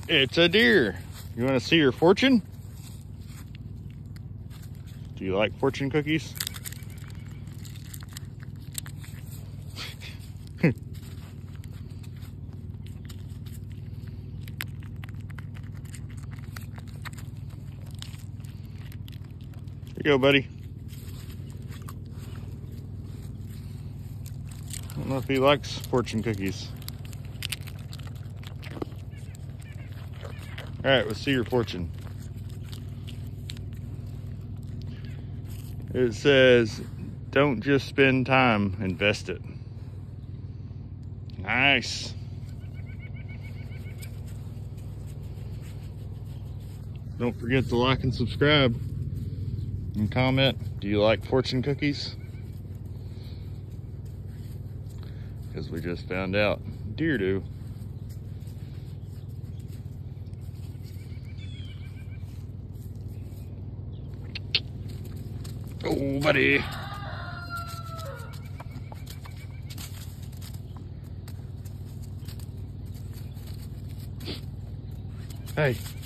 It's a deer. You want to see your fortune? Do you like fortune cookies? Here you go, buddy. I don't know if he likes fortune cookies. All right, let's see your fortune. It says, don't just spend time, invest it. Nice. Don't forget to like and subscribe and comment. Do you like fortune cookies? Because we just found out deer do. Oh, buddy. Hey.